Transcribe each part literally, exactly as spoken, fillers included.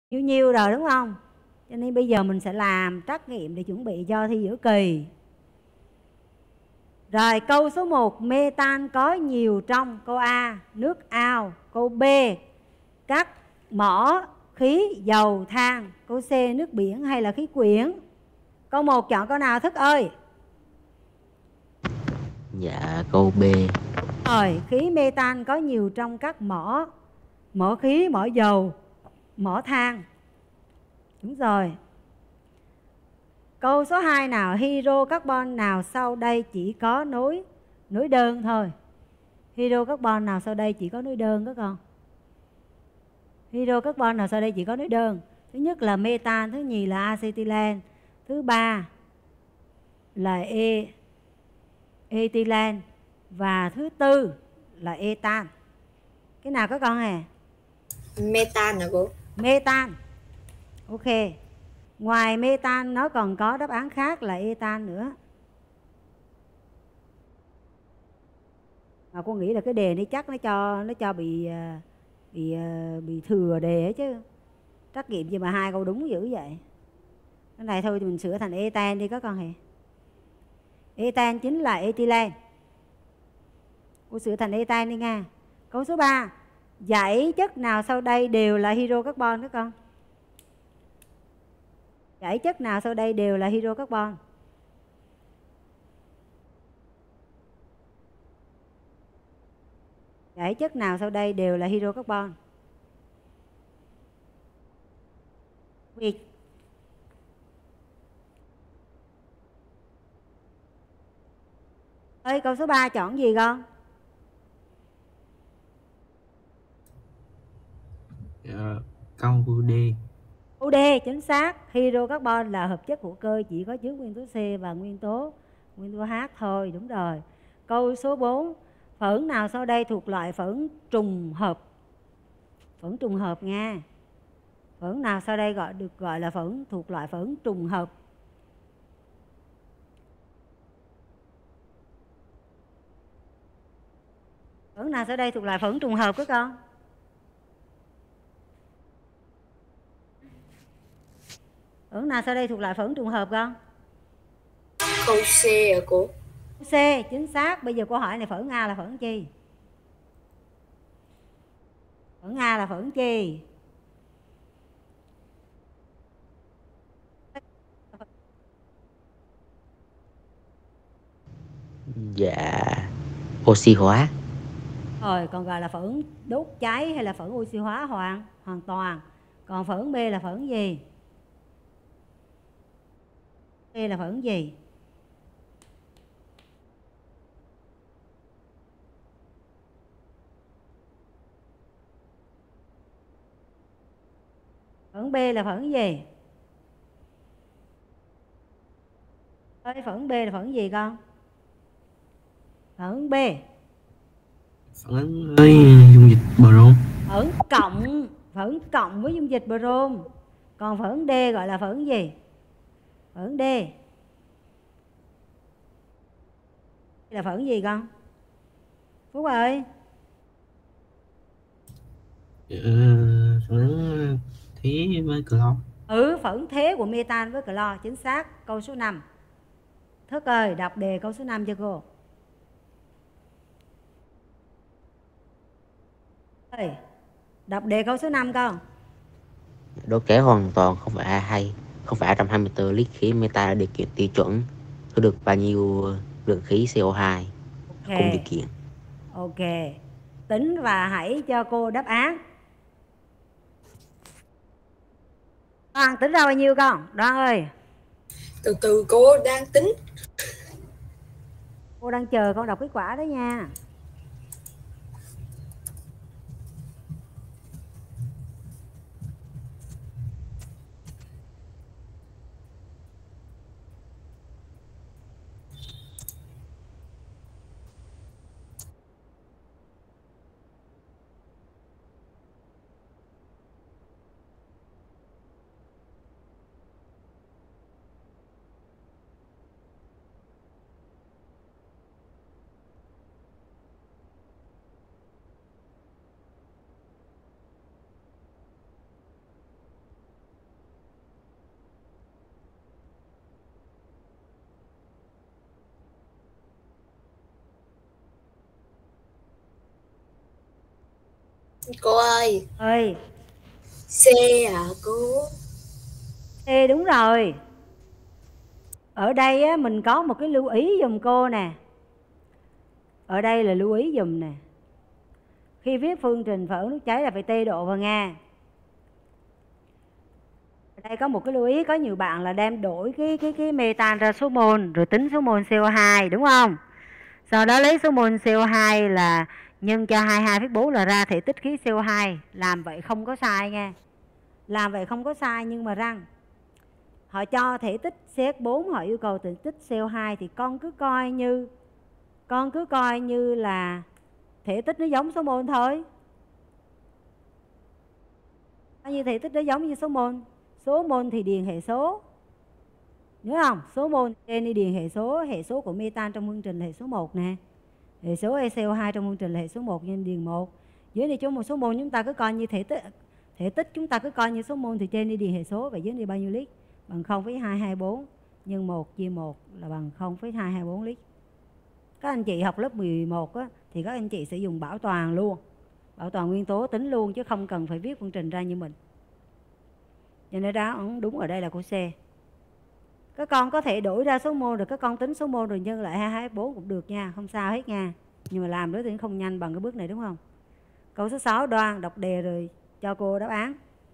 Nhiêu nhiêu rồi đúng không? Cho nên bây giờ mình sẽ làm trắc nghiệm để chuẩn bị cho thi giữa kỳ. Rồi câu số một, metan có nhiều trong. Câu A, nước ao. Câu B, các mỏ khí dầu than. Câu C, nước biển hay là khí quyển. Câu một chọn câu nào Thức ơi? Dạ câu B. Rồi, khí metan có nhiều trong các mỏ mỏ khí, mỏ dầu, mỏ than. Đúng rồi. Câu số hai nào, hydrocarbon nào sau đây chỉ có nối nối đơn thôi? Hydrocarbon nào sau đây chỉ có nối đơn các con? Hydrocarbon nào sau đây chỉ có nối đơn? Thứ nhất là metan, thứ nhì là acetylen, thứ ba là e ethylene và thứ tư là etan. Cái nào các con hả? Metan hả cô? Metan. Ok. Ngoài metan nó còn có đáp án khác là etan nữa. Mà cô nghĩ là cái đề này chắc nó cho nó cho bị bị bị thừa đề ấy chứ. Trắc nghiệm gì mà hai câu đúng dữ vậy. Cái này thôi thì mình sửa thành etan đi các con hề. Etan chính là ethylene. Cô sửa thành etan đi nha. Câu số ba, dãy chất nào sau đây đều là hydrocarbon các con? Dãy chất nào sau đây đều là hydrocarbon? Dãy chất nào sau đây đều là hydrocarbon? Việt. Ơi, câu số ba chọn gì con? Dạ, câu D. Câu D chính xác. Hydrocarbon là hợp chất hữu cơ chỉ có chứa nguyên tố C và nguyên tố nguyên tố H thôi. Đúng rồi. Câu số bốn, phởn nào sau đây thuộc loại phởn trùng hợp? Phởn trùng hợp nha. Phởn nào sau đây gọi được gọi là phởn thuộc loại phởn trùng hợp? Phởn nào sau đây thuộc loại phởn trùng hợp các con? Phởn nào sau đây thuộc loại phởn trùng hợp con? Câu C hả cô? C chính xác. Bây giờ câu hỏi này phởn A là phởn chi? Phởn A là phởn chi? Dạ oxy hóa. Rồi còn gọi là phởn đốt cháy hay là phởn oxy hóa hoàn hoàn toàn. Còn phởn B là phởn gì? B là phởn gì? Phởn B là phởn gì? Ơi, phởn B là phởn gì con? Phởn B. Phản với dung dịch brom. Phởn cộng, phởn cộng với dung dịch brom. Còn phởn D gọi là phởn gì? Phởn D là phởn gì con? Phúc ơi. Dạ, phản thế với clo. Ừ, phởn thế của metan với clo, chính xác. Câu số năm. Thức ơi, đọc đề câu số năm cho cô. Ơi, đọc đề câu số năm con. Đốt cháy hoàn toàn không phải a hai, không phải hai trăm hai mươi tư lít khí metan là điều kiện tiêu chuẩn. Có được bao nhiêu lượng khí xê o hai? Ok. Cùng điều kiện. Ok. Tính và hãy cho cô đáp án. Đoan tính ra bao nhiêu con? Đoan ơi. Từ từ cô đang tính. Cô đang chờ con đọc kết quả đó nha. Cô ơi, Ơi, C à cô? ê đúng rồi. Ở đây á, mình có một cái lưu ý giùm cô nè. Ở đây là lưu ý giùm nè. Khi viết phương trình phản ứng nước cháy là phải tê độ vào Nga. Ở đây có một cái lưu ý, có nhiều bạn là đem đổi cái cái cái metan ra số mol rồi tính số mol xê o hai đúng không? Sau đó lấy số mol xê o hai là nhân cho hai mươi hai phẩy bốn là ra thể tích khí xê o hai. Làm vậy không có sai nha. Làm vậy không có sai, nhưng mà răng họ cho thể tích xê ét bốn, họ yêu cầu thể tích xê o hai thì con cứ coi như con cứ coi như là thể tích nó giống số mol thôi. Coi như thể tích nó giống như số mol. Số mol thì điền hệ số. Nhớ không? Số mol trên đi điền hệ số, hệ số của metan trong phương trình là hệ số một nè. Hệ số xê o hai trong phương trình là hệ số một nên điền một. Dưới đây cho một số mol chúng ta cứ coi như thể tích thể tích chúng ta cứ coi như số mol thì trên đi điền hệ số, và dưới đây bao nhiêu lít? Bằng không phẩy hai hai bốn nhân một chia một là bằng không phẩy hai hai bốn lít. Các anh chị học lớp mười một á, thì các anh chị sẽ dùng bảo toàn luôn. Bảo toàn nguyên tố tính luôn chứ không cần phải viết phương trình ra như mình. Cho nên đó đúng ở đây là cô C. Các con có thể đổi ra số mol rồi các con tính số mol rồi nhân lại hai hai bốn cũng được nha, không sao hết nha. Nhưng mà làm đối tính không nhanh bằng cái bước này đúng không? Câu số sáu Đoan đọc đề rồi cho cô đáp án.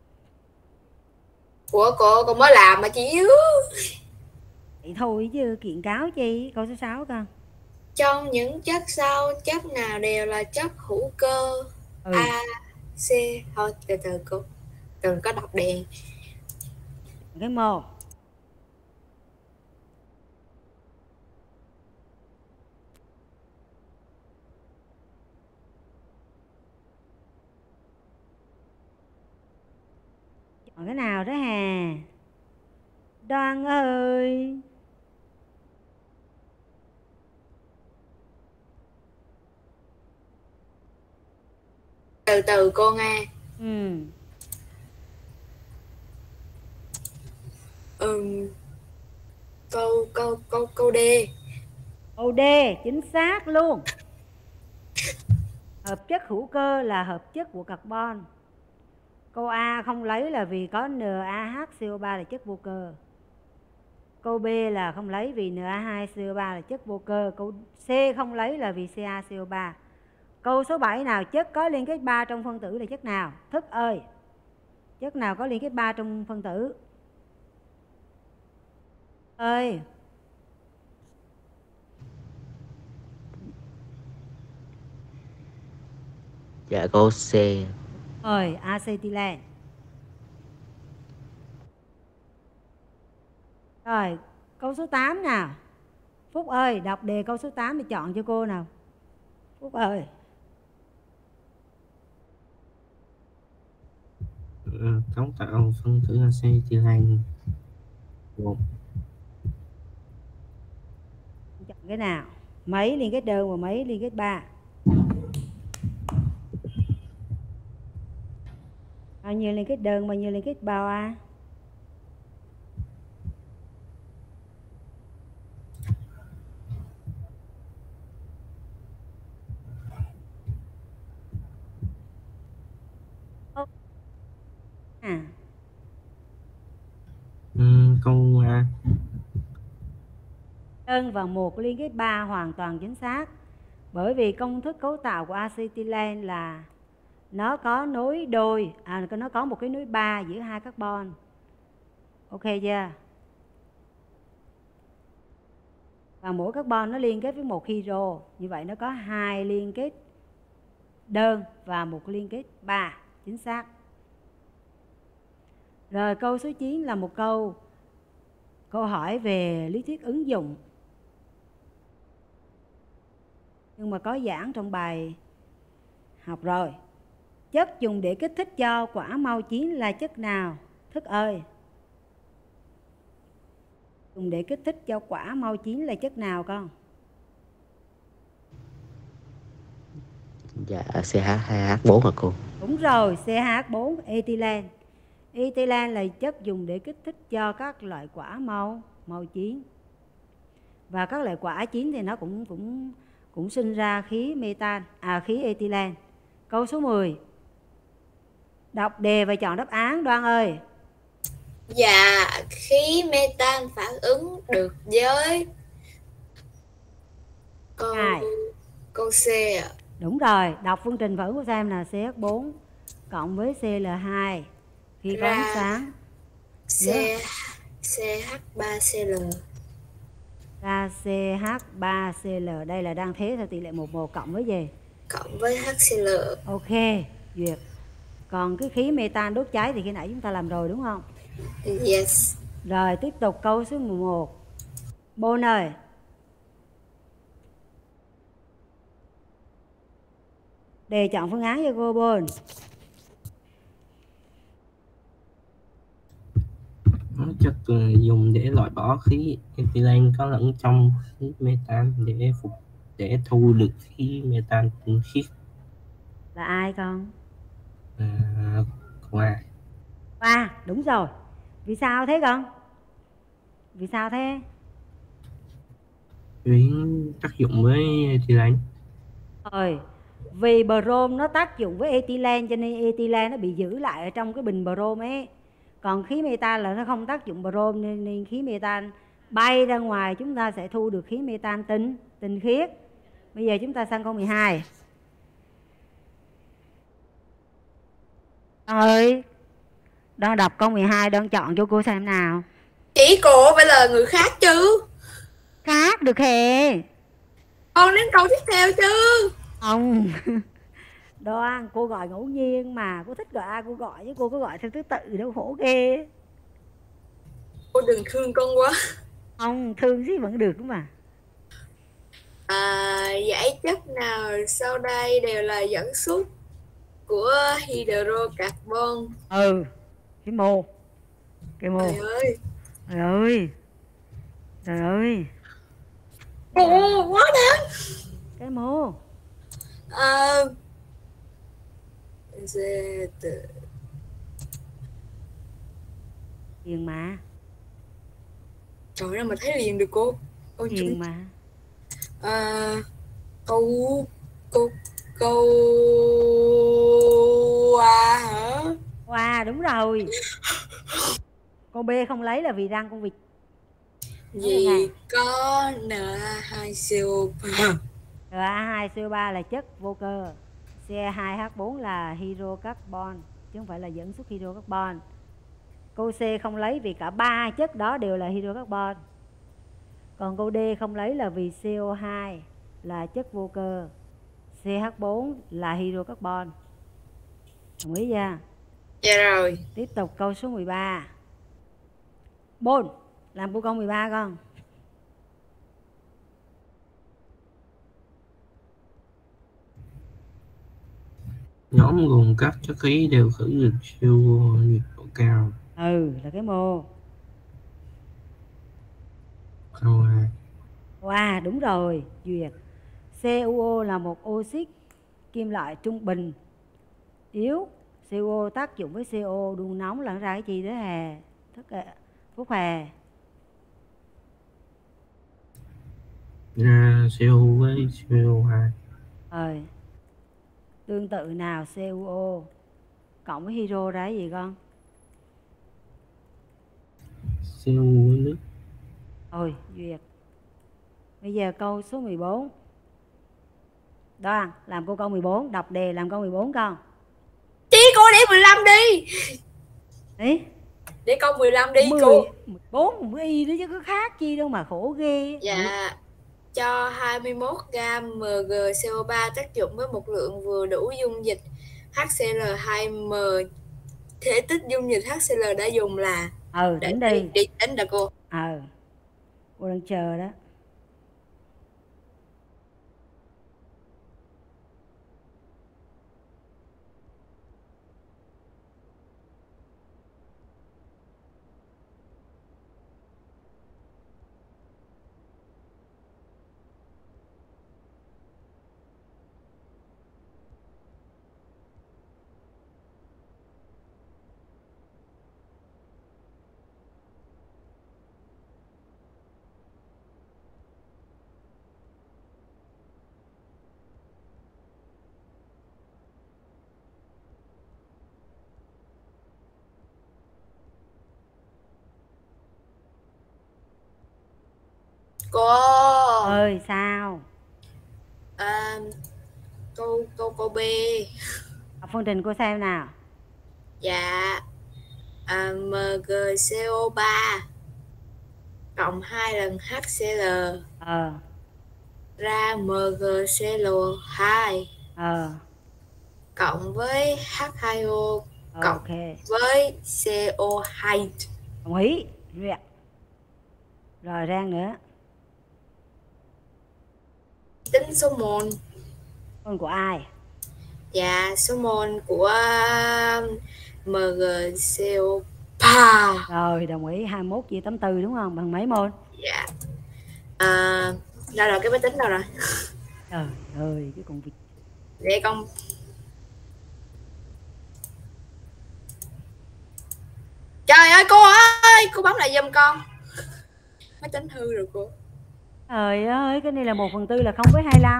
Ủa cô, cô mới làm mà chị yếu. Vậy thôi chứ kiện cáo chi. Câu số sáu con. Trong những chất sau, chất nào đều là chất hữu cơ? Ừ. A, C. Thôi, từ từ cô. Đừng có đọc đề. Cái một. Chọn cái nào đó hà? Đoan ơi. Từ từ cô Nga. Ừ. Ừm, câu câu câu câu D. Câu D chính xác luôn. Hợp chất hữu cơ là hợp chất của carbon. Câu A không lấy là vì có NaHCO ba là chất vô cơ. Câu B là không lấy vì en a hai xê o ba là chất vô cơ. Câu C không lấy là vì CaCO ba. Câu số bảy nào chất có liên kết ba trong phân tử là chất nào? Thức ơi. Chất nào có liên kết ba trong phân tử? Ơi. Dạ câu C. Rồi, acetylen. Rồi, câu số tám nào. Phúc ơi, đọc đề câu số tám thì chọn cho cô nào. Phúc ơi. Ừ, cấu tạo phân tử acetylen một. Chọn cái nào? Mấy liên kết đơn và mấy liên kết ba? Bao nhiêu liên kết đơn, bao nhiêu liên kết bao a? À. Ừ, câu A. Đơn và một liên kết ba hoàn toàn chính xác. Bởi vì công thức cấu tạo của acetylen là nó có nối đôi, à, nó có một cái nối ba giữa hai carbon. Ok chưa? Và mỗi carbon nó liên kết với một hydro. Như vậy nó có hai liên kết đơn và một liên kết ba. Chính xác. Rồi câu số chín là một câu câu hỏi về lý thuyết ứng dụng. Nhưng mà có giảng trong bài học rồi. Chất dùng để kích thích cho quả mau chín là chất nào? Thức ơi. Dùng để kích thích cho quả mau chín là chất nào con? Dạ xê hát hai hát bốn hả cô? Đúng rồi, xê hát bốn, ethylene. Ethylene là chất dùng để kích thích cho các loại quả mau mau chín. Và các loại quả chín thì nó cũng cũng cũng sinh ra khí metan, à khí ethylene. Câu số mười. Đọc đề và chọn đáp án Đoan ơi. Dạ, khí metan phản ứng được với câu Hai. câu C ạ. Đúng rồi, đọc phương trình phản ứng của xem là xê hát bốn cộng với xê lờ hai khi có ánh Ra sáng. C Nhớ CH ba Cl. ra xê hát ba xê lờ, đây là đang thế theo tỷ lệ một một cộng với gì? Cộng với HCl. Ok, duyệt. Còn cái khí metan đốt cháy thì khi nãy chúng ta làm rồi đúng không? Yes. Rồi tiếp tục câu số mười một. Bôn ơi. Đề chọn phương án cho cô Bôn. Nó chất dùng để loại bỏ khí ethylene có lẫn trong khí metan để phục để thu được khí metan tinh khiết. Là ai con? À, qua À, đúng rồi. Vì sao thế con? Vì sao thế? vì tác dụng với ethylene. Rồi, vì brom nó tác dụng với ethylene cho nên ethylene nó bị giữ lại ở trong cái bình brom ấy. Còn khí metan là nó không tác dụng brom nên, nên khí metan bay ra ngoài, chúng ta sẽ thu được khí metan tinh tinh khiết. Bây giờ chúng ta sang câu mười hai. Ơi, Đoan đọc câu mười hai, Đoan chọn cho cô xem nào. Chỉ cô phải là người khác chứ. Khác được hề. Con đến câu tiếp theo chứ. Không. Đoan, cô gọi ngẫu nhiên mà, cô thích gọi ai cô gọi chứ cô có gọi theo thứ tự đâu, khổ ghê. Cô đừng thương con quá. Không, thương gì vẫn được mà. À, giải chất nào sau đây đều là dẫn xuất của hydrocarbon? Ừ, cái mô. Cái mô. Trời ơi. Trời ơi. Trời ơi. Ồ, quá đáng. Cái mô. À, Z. Hiền mà. Trời ơi mà thấy liền được cô. Ôi Hiền chúng. mà. À, câu câu câu A hả? Wow, đúng rồi. Câu B không lấy là vì răng con vịt. Vì có N hai C O ba. rờ a hai xê o ba là chất vô cơ. xê hai hát bốn là hydrocarbon chứ không phải là dẫn xuất hydrocarbon. Câu C không lấy vì cả ba chất đó đều là hydrocarbon. Còn câu D không lấy là vì xê o hai là chất vô cơ, xê hát bốn là hydrocarbon. Đồng ý chưa? Dạ rồi. Tiếp tục câu số mười ba. Bôn, làm cô câu mười ba con. Nhóm gồm các chất khí đều khử được siêu nhiệt độ cao. Ừ, là cái mô. Câu A. Wow, đúng rồi, duyệt. xê u ô là một oxit kim loại trung bình yếu. xê u ô tác dụng với xê o đun nóng là nó ra cái gì đó hè? Thức Phúc Hè. Ra xê o với xê o hai. Rồi. Tương tự nào xê u ô cộng với hydro ra cái gì con? xê o với nước. Rồi, duyệt. Bây giờ câu số mười bốn. Đoan, làm cô câu mười bốn, đọc đề làm câu mười bốn con. Chí cô để mười lăm đi. Ý? Để câu mười lăm đi mười, cô. mười bốn, mười y đó chứ có khác chi đâu mà khổ ghê. Dạ. Cho hai mươi mốt gam mg xê o ba tác dụng với một lượng vừa đủ dung dịch hát xê lờ hai em. Thể tích dung dịch hát xê lờ đã dùng là. Ừ, Để tính đi. đi. Đi tính đã cô. Ừ. Cô đang chờ đó. Cô ơi sao? à, câu câu câu B. Đọc phương trình cô xem nào. Dạ à, MgCO3 cộng hai lần HCl Ờ ra MgCl2 ờ cộng với H hai O cộng ok, với co hai. đồng ý. Duyệt. Rồi rang nữa. Tính số mol. Môn của ai? Dạ số mol của MgCO3. Rồi đồng ý. hai mươi mốt chia tám mươi tư đúng không? Bằng mấy môn? Dạ à, đâu rồi cái máy tính đâu rồi? Trời ơi cái con vịt. Để con trời ơi cô ơi, cô bấm lại giùm con, máy tính hư rồi cô. Trời ơi cái này là một phần tư là không với hai mươi lăm.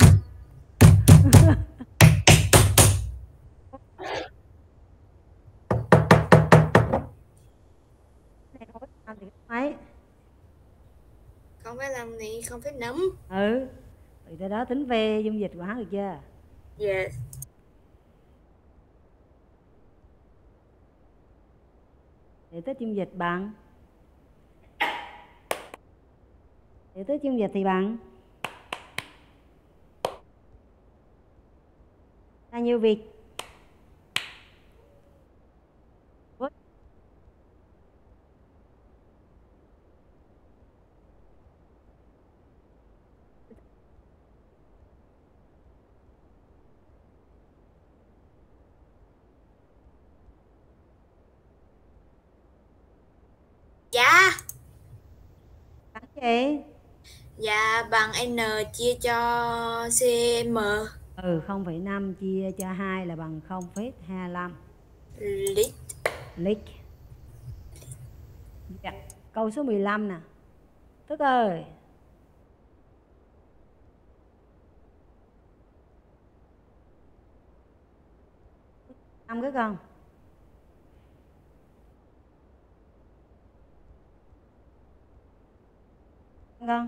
Này không phẩy năm thì mấy? Không phải làm này không phải nấm. Ừ. Rồi tới đó tính về dung dịch của hắn được chưa? Yes. Để tích dung dịch bằng Để tích dung dịch thì bằng bao nhiêu vịt? Dạ. Bằng gì? Dạ bằng N chia cho cm. Ừ, không phẩy năm chia cho hai là bằng không phẩy hai lăm Lít. lít. Dạ. Câu số mười lăm nè. Tức ơi. Năm cái con. Con.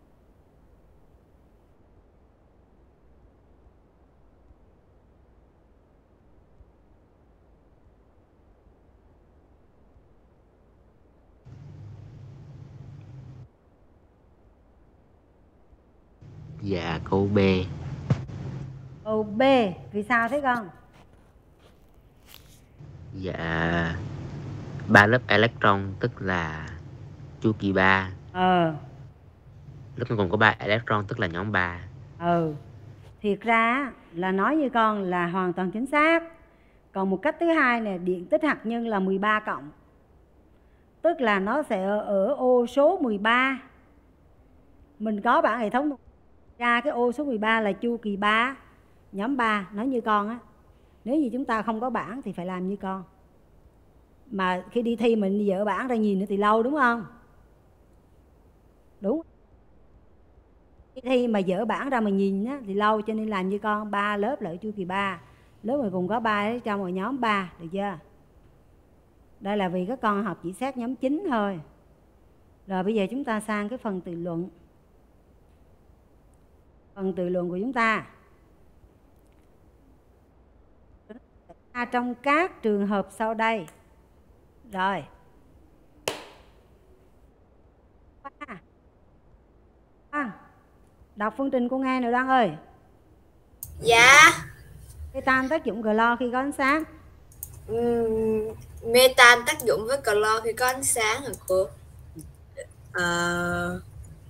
Dạ câu B. Câu B. Vì sao thế con? Dạ ba lớp electron tức là chu kỳ ba. Ờ. Lớp nó còn có ba electron tức là nhóm ba. Ừ. Thiệt ra là nói như con là hoàn toàn chính xác. Còn một cách thứ hai nè, điện tích hạt nhân là mười ba cộng. Tức là nó sẽ ở, ở ô số mười ba. Mình có bảng hệ thống ra cái ô số mười ba là chu kỳ ba, nhóm ba, nói như con á. Nếu như chúng ta không có bảng thì phải làm như con. Mà khi đi thi mình dỡ bảng ra nhìn nữa thì lâu đúng không? Đúng. Đi thi mà dỡ bảng ra mà nhìn á thì lâu, cho nên làm như con, ba lớp là ở chu kỳ ba. Lớp mình cùng có ba ở trong một nhóm ba, được chưa? Đây là vì các con học chỉ xét nhóm chính thôi. Rồi bây giờ chúng ta sang cái phần tự luận. Phần tự luận của chúng ta. Trong các trường hợp sau đây. Rồi. Đoan, đọc phương trình cô nghe nào Đoan ơi. Dạ. Metan tác dụng clo khi có ánh sáng. Uhm, metan tác dụng với clo khi có ánh sáng hả cô? À...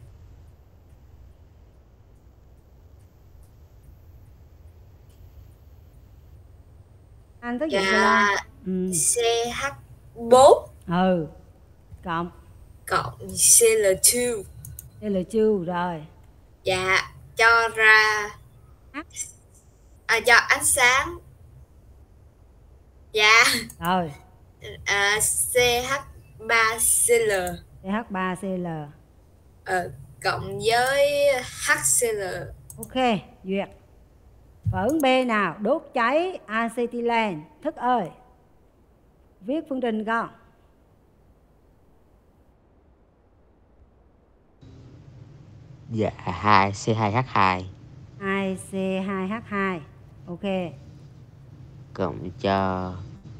Anh tác dụng dạ, clo. Ừ. xê hát bốn. Ừ. Cộng. Cộng xê lờ hai. Đây là chiêu rồi. Dạ, cho ra à, cho ánh sáng. Dạ. Rồi. À, xê hát ba xê lờ. xê hát ba xê lờ. Ờ, cộng với hát xê lờ. Ok, duyệt. Phản ứng B nào, đốt cháy acetylen. Thức ơi. Viết phương trình con. Dạ hai C hai H hai hai C hai H hai. Ok. cộng cho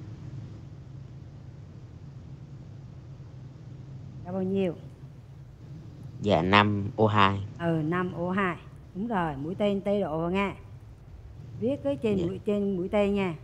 Là bao nhiêu? dạ năm O hai. Ừ, năm O hai. Đúng rồi, mũi tên tê độ vào nha. Viết cái trên Dạ. mũi trên mũi tên nha.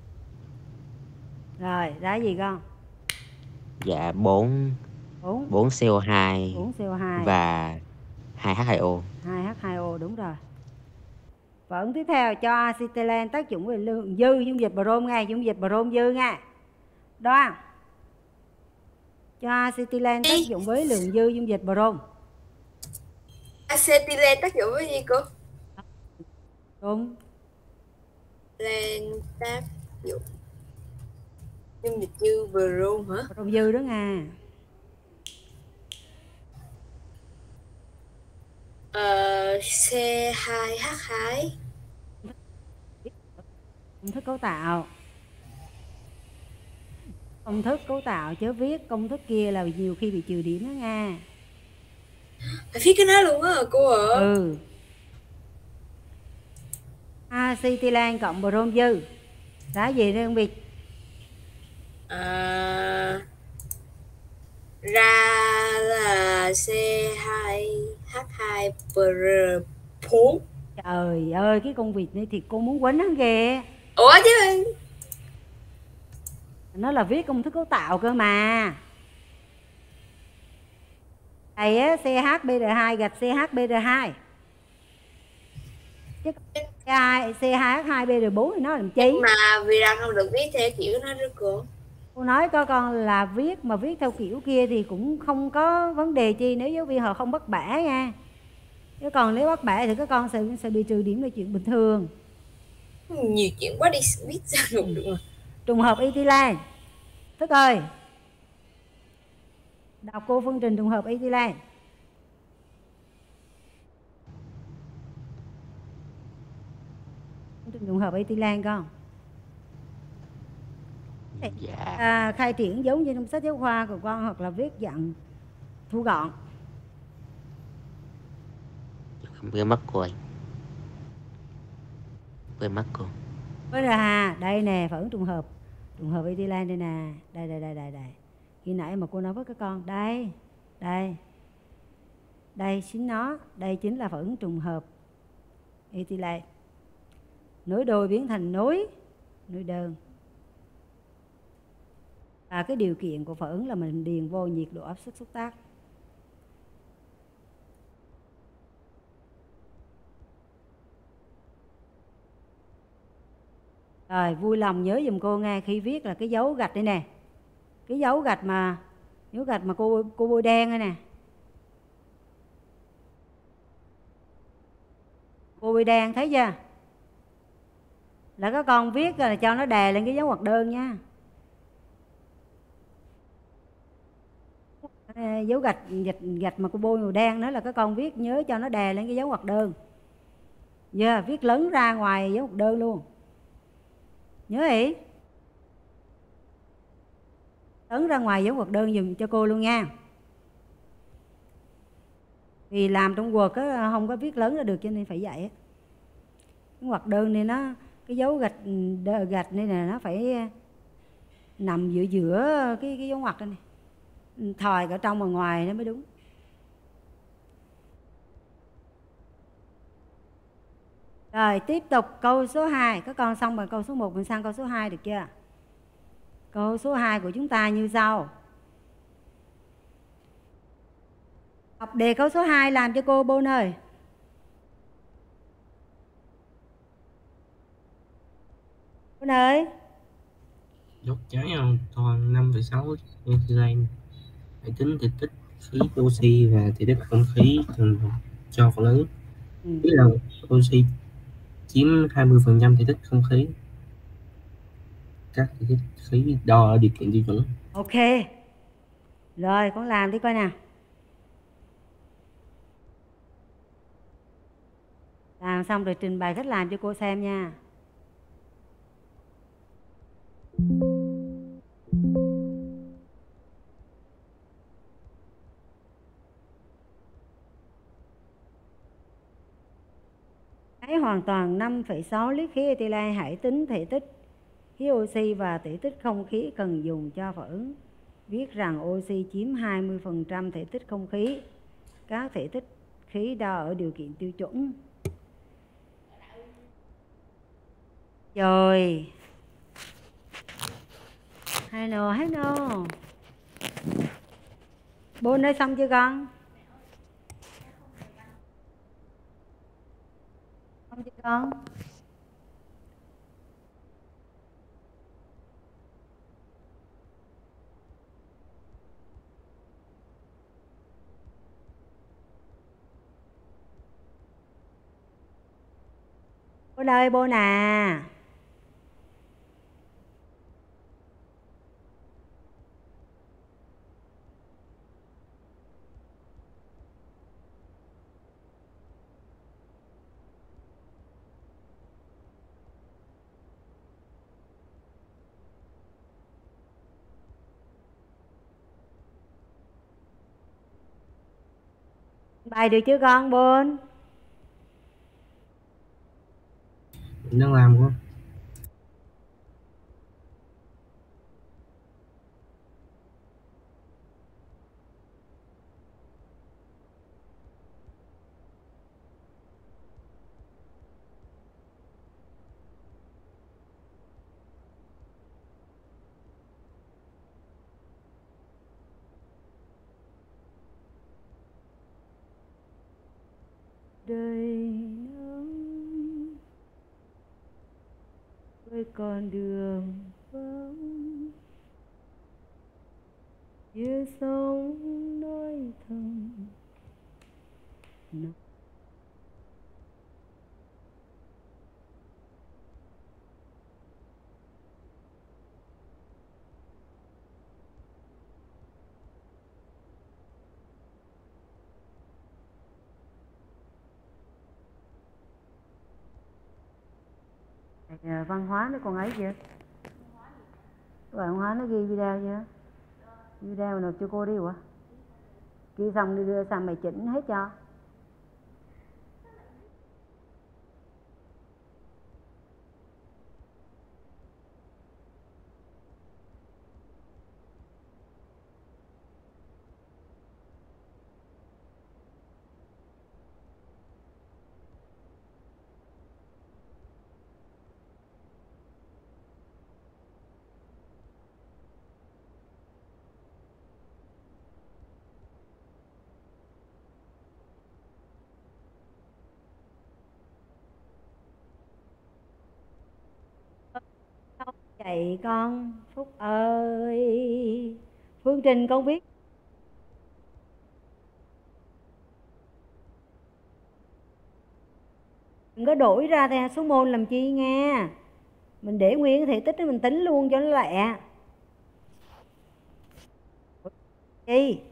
Rồi, ra gì con? Dạ bốn bốn bốn C O hai bốn C O hai và hai H hai O. hai H hai O, đúng rồi. Phản tiếp theo cho acetylen tác dụng với lượng dư dung dịch brom ngay, dung dịch brom dư nha. Đoan. Cho acetylen tác dụng với lượng dư dung dịch brom. Acetylen tác dụng với gì cô? Đúng. Lên tác dụng dung dịch dư brom hả? Brom dư đó nha. Ờ, C hai H hai. Công thức cấu tạo. Công thức cấu tạo chớ viết công thức kia là nhiều khi bị trừ điểm đó nha. Phải viết cái đó luôn á cô ạ. Ừ. Acetylen cộng brom dư. Giá gì đây không Việt? À, ra là C hai H hai br bốn. Trời ơi, cái con vịt này thì cô muốn quýnh nó kìa. Ủa chứ Nó là viết công thức cấu tạo cơ mà. Đây á, C H B R hai gạch C H B R hai. Chứ C hai H hai B R bốn thì nó làm chi? nhưng mà vì rằng không được viết theo kiểu nó rất cô. Cô nói có con là viết mà viết theo kiểu kia thì cũng không có vấn đề chi nếu giáo viên họ không bắt bẻ nha. Chứ còn nếu bắt bẻ thì các con sẽ sẽ bị trừ điểm là chuyện bình thường. Nhiều chuyện quá đi viết sao được được rồi. Trùng hợp ethylene. Thức ơi. Đọc cô phương trình trùng hợp ethylene. Phương trình trùng hợp ethylene con. Dạ À, khai triển giống như trong sách giáo khoa của con hoặc là viết dạng thu gọn. không biết mất cô anh. Quên mất cô. Với là đây nè, phản ứng trùng hợp. Trùng hợp ethylene đây nè. Đây đây đây đây đây. Khi nãy mà cô nói với các con, đây. Đây. Đây chính nó, đây chính là phản ứng trùng hợp ethylene. Nối đôi biến thành nối nối đơn. Và cái điều kiện của phản ứng là mình điền vô nhiệt độ áp suất xúc tác. Rồi, vui lòng nhớ giùm cô nghe khi viết là cái dấu gạch đây nè. Cái dấu gạch mà dấu gạch mà cô cô bôi đen đây nè. Cô bôi đen thấy chưa? Là các con viết là cho nó đè lên cái dấu ngoặc đơn nha. Dấu gạch gạch gạch mà cô bôi màu đen đó là các con viết nhớ cho nó đè lên cái dấu ngoặc đơn. Giờ yeah, viết lớn ra ngoài dấu ngoặc đơn luôn. Nhớ ý. Lớn ra ngoài dấu ngoặc đơn dùm cho cô luôn nha. Vì làm trong Word á, không có viết lớn ra được cho nên phải vậy á. Cái ngoặc đơn này nó cái dấu gạch gạch này nè nó phải nằm giữa giữa cái cái dấu ngoặc đây này. Thòi cả trong và ngoài nó mới đúng. Rồi tiếp tục câu số hai. Các con xong bằng câu số một, mình sang câu số hai được chưa? Câu số hai của chúng ta như sau. Học đề câu số hai làm cho cô Bôn ơi. Bôn ơi. Đốt cháy không? Toàn năm phẩy sáu ethylene. Hãy tính thể tích khí oxy và thể tích không khí cho phản ứng. Ừ. Biết là oxy chiếm hai mươi phần trăm thể tích không khí. Các thể tích khí đo ở điều kiện tiêu chuẩn. Ok. Rồi con làm đi coi nào. Làm xong rồi trình bày cách làm cho cô xem nha. hoàn toàn năm phẩy sáu lít khí ethylene, hãy tính thể tích khí oxy và thể tích không khí cần dùng cho phản ứng. Viết rằng oxy chiếm hai mươi phần trăm thể tích không khí. Các thể tích khí đo ở điều kiện tiêu chuẩn. Rồi. Hello, hello. Bố nói xong chưa con? Xong chưa con? Bố ơi, bố nè. Bài được chưa con Bôn? Mình đang làm quá. Đời nắng với con đường vắng, chia sông nói thầm. À, văn hóa nó còn ấy chưa? Văn hóa nó ghi video chưa? Video nộp cho cô đi hả? Ghi xong đi đưa sang mày chỉnh hết cho. Vậy con Phúc ơi, Phương Trình con viết đừng có đổi ra theo số mol làm chi nghe, mình để nguyên cái thể tích đó mình tính luôn cho nó lẹ. Chi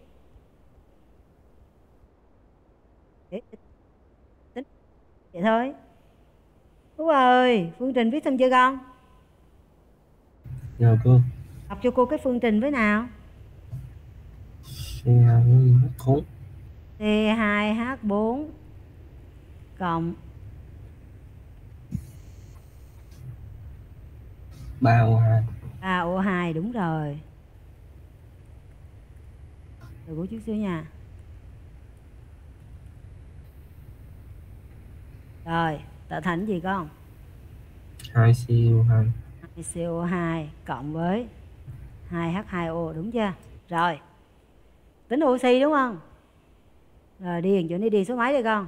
để tính vậy thôi. Phúc ơi, Phương Trình viết xong chưa con? Dạ cô. Đọc cho cô cái phương trình với nào. C hai H bốn C hai H bốn cộng ba O hai. ba O hai đúng rồi. Rồi cô chút xíu nha. Rồi, tạo thành gì con? hai C O hai. hai C O hai cộng với hai H hai O đúng chưa? Rồi. Tính oxy đúng không? Rồi điền chỗ này điền số mấy đây con?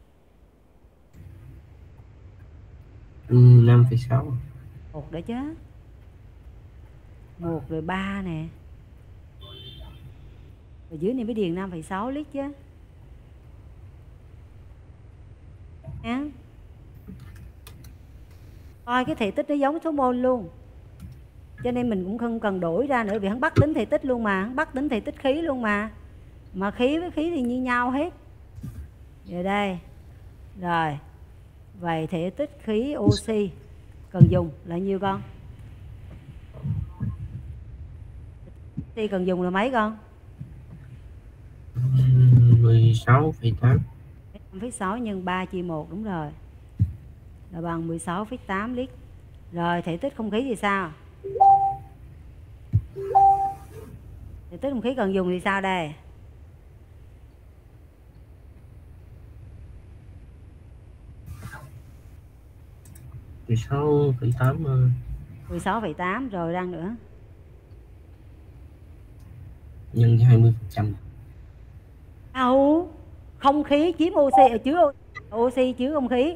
Ừ, năm phẩy sáu. Một đấy chứ. Một rồi ba nè. Rồi dưới này mới điền năm phẩy sáu lít chứ. À. Coi cái thể tích nó giống số mol luôn. Cho nên mình cũng không cần đổi ra nữa vì hắn bắt tính thể tích luôn mà, hắn bắt tính thể tích khí luôn mà. Mà khí với khí thì như nhau hết. Rồi đây. Rồi. Vậy thể tích khí oxy cần dùng là nhiêu con? Oxy cần dùng là mấy con? mười sáu phẩy tám. năm phẩy sáu nhân ba chia một đúng rồi. là bằng mười sáu phẩy tám lít. Rồi thể tích không khí thì sao? Thể tích không khí cần dùng thì sao đây? mười sáu phẩy tám mười sáu phẩy tám rồi đang nữa. nhân cho hai mươi phần trăm. Đâu, không khí chiếm oxy, chứa oxy chứa không khí.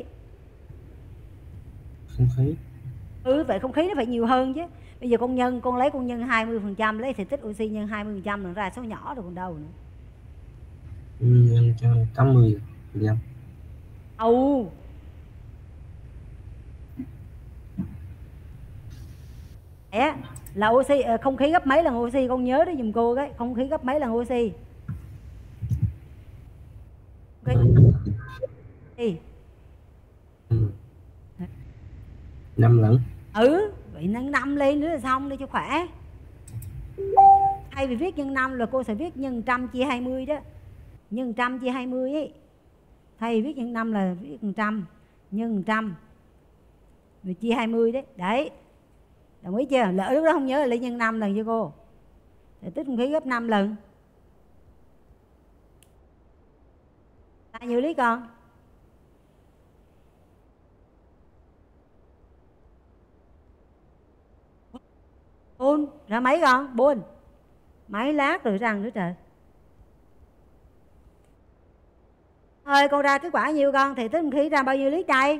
Không khí. Ừ, vậy không khí nó phải nhiều hơn chứ. Bây giờ con nhân, con lấy con nhân hai mươi phần trăm, lấy thể tích oxy nhân hai mươi phần trăm, ra số nhỏ rồi còn đâu nữa. Ừ, nhân cho tám mươi phần trăm. Ồ. Đấy, là oxy, không khí gấp mấy lần oxy, con nhớ đó giùm cô cái, không khí gấp mấy lần oxy. Okay. Đi. Ừ. năm lần. Ừ, vậy nâng năm lên nữa là xong đi cho khỏe. Thay vì viết nhân năm là cô sẽ viết nhân trăm chia hai mươi đó. Nhân trăm chia hai mươi ấy. Thay vì viết nhân năm là viết một trăm, nhân trăm rồi chia hai mươi đấy. Đấy. Đồng ý chưa? Lỡ lúc đó không nhớ là lấy nhân năm lần cho cô. Thể tích không khí gấp năm lần. Bao nhiêu lý con? Bốn, ra mấy con? Bốn. Mấy lát rồi răng nữa trời. Thôi con ra kết quả nhiêu con? Thì tích không khí ra bao nhiêu lít đây?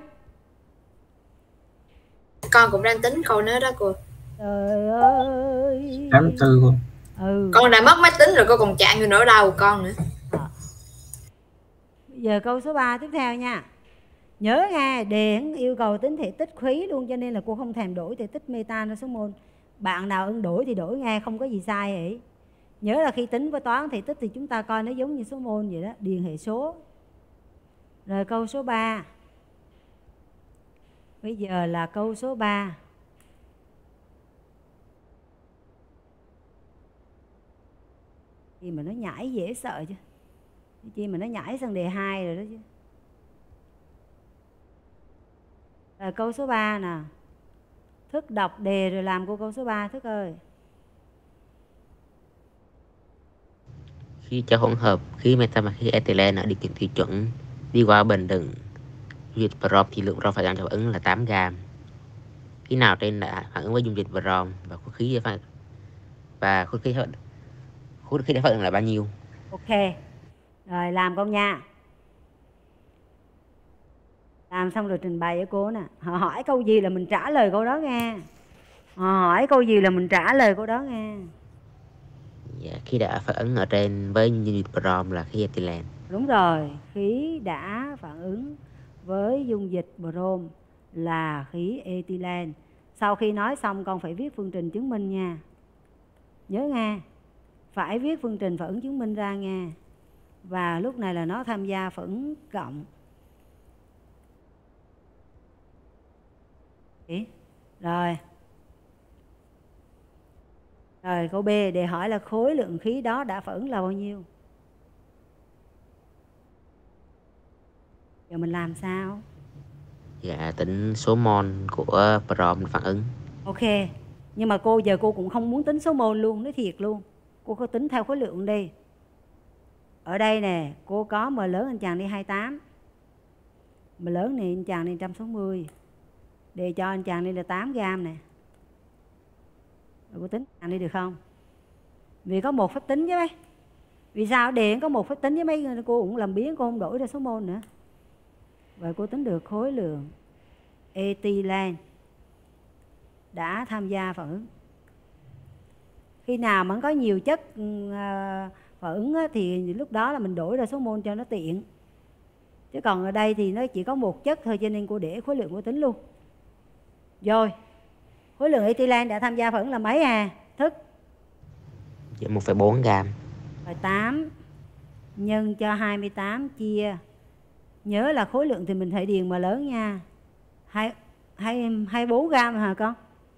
Con cũng đang tính câu nữa đó cô. Trời ơi. tám mươi tư cô. Ừ. Con đã mất máy tính rồi, cô còn chạm vô nửa đầu con nữa. À. Bây giờ câu số ba tiếp theo nha. Nhớ nghe, đề yêu cầu tính thể tích khí luôn, cho nên là cô không thèm đổi thể tích metan ra số mol. Bạn nào ưng đổi thì đổi nghe, không có gì sai ấy. Nhớ là khi tính với toán thể tích thì chúng ta coi nó giống như số mol vậy đó, điền hệ số. Rồi câu số ba. Bây giờ là câu số ba. Gì mà nó nhảy dễ sợ chứ. Chi mà nó nhảy sang đề hai rồi đó chứ. Rồi câu số ba nè. Thức đọc đề rồi làm cô câu số ba Thức ơi. Khi cho hỗn hợp khí metan và khí ethylene ở điều kiện tiêu chuẩn đi qua bình đựng dung dịch brom thì lượng brom phải ăn cho phản ứng là tám gam. Khí nào trên đã phản ứng với dung dịch brom và khối khí phản và khối khí khối khí đã phản ứng là bao nhiêu? Ok. Rồi làm con nha. Làm xong rồi trình bày với cô nè. Họ hỏi câu gì là mình trả lời câu đó nghe. Họ hỏi câu gì là mình trả lời câu đó nghe. Dạ, khí đã phản ứng ở trên với dung dịch brom là khí ethylene. Đúng rồi, khí đã phản ứng với dung dịch brom là khí ethylene. Sau khi nói xong con phải viết phương trình chứng minh nha. Nhớ nghe. Phải viết phương trình phản ứng chứng minh ra nghe. Và lúc này là nó tham gia phản ứng cộng. Rồi. Rồi câu B để hỏi là khối lượng khí đó đã phản ứng là bao nhiêu? Giờ mình làm sao? Dạ, tính số mol của brom phản ứng. Ok. Nhưng mà cô giờ cô cũng không muốn tính số mol luôn, nói thiệt luôn. Cô có tính theo khối lượng đi. Ở đây nè, cô có M lớn anh chàng đi hai mươi tám. M lớn này anh chàng đi một trăm sáu mươi. Để cho anh chàng đi là tám gam nè. Rồi cô tính anh đi được không? Vì có một phép tính với mấy. Vì sao? Điện có một phép tính với mấy, cô cũng làm biến, cô không đổi ra số mol nữa. Vậy cô tính được khối lượng ethylene đã tham gia phản ứng. Khi nào mà có nhiều chất phản ứng thì lúc đó là mình đổi ra số mol cho nó tiện. Chứ còn ở đây thì nó chỉ có một chất thôi, cho nên cô để khối lượng cô tính luôn. Rồi, khối lượng ethylene đã tham gia phản ứng là mấy à? Thức? Dạ, một phẩy bốn gam. Rồi tám nhân cho hai mươi tám chia. Nhớ là khối lượng thì mình phải điền mà lớn nha. hai, hai, hai mươi bốn gam hả con?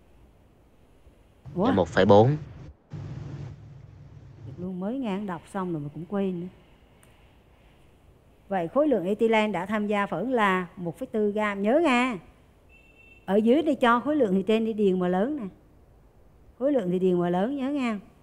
Dạ, một phẩy bốn. Luôn mới ngang đọc xong rồi mà cũng quên nữa. Vậy khối lượng ethylene đã tham gia phản ứng là một phẩy bốn gam. Nhớ nha. Ở dưới đây cho khối lượng thì trên đi điền mà lớn nè. Khối lượng thì điền mà lớn, nhớ nha.